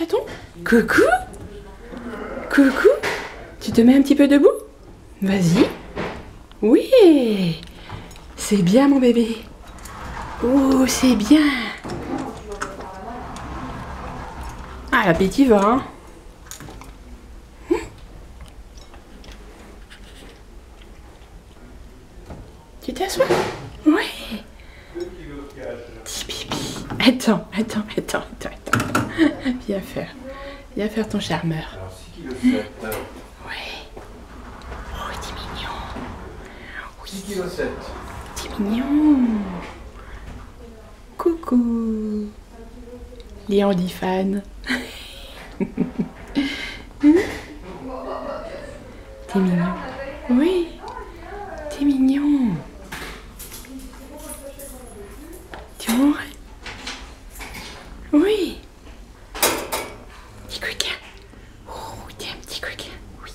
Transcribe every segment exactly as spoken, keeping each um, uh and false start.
chaton? Coucou? Coucou? Tu te mets un petit peu debout? Vas-y. Oui. C'est bien mon bébé. Oh, c'est bien. Ah, l'appétit va, hein? Hum. Tu t'assois? Oui. Petit pipi. Attends, attends, attends, attends, attends. Viens faire. Viens faire ton charmeur. Oui. Oh, t'es mignon. Oui. six virgule sept kilos. T'es mignon. Coucou. Léon dit fan. T'es mignon. Oui. T'es mignon. Tu mourrais? Oui. Petit coquin. Oh, t'es un petit coquin. Oui.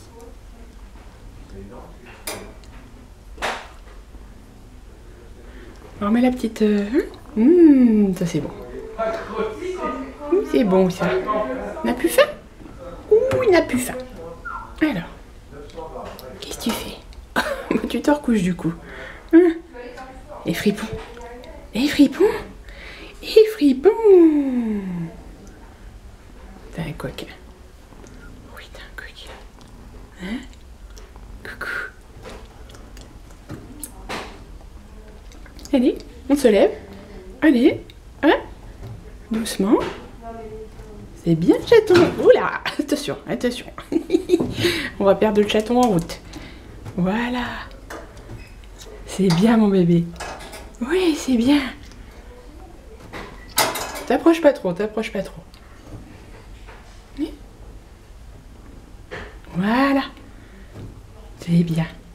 On remet la petite... Euh... Mmh, ça c'est bon. Mmh, c'est bon ça. On n'a plus faim? Ouh, il n'a plus faim. Alors, qu'est-ce que tu fais? Tu te recouches du coup. Hein? Et fripon. Et fripon. Et fripon. T'es un coquin. Oui, t'es un coquin. Hein? Coucou. Allez, on se lève. Allez, hein? Doucement. C'est bien le chaton. Oula, attention, attention. On va perdre le chaton en route. Voilà. C'est bien mon bébé. Oui, c'est bien. T'approches pas trop, t'approches pas trop. Voilà. C'est bien.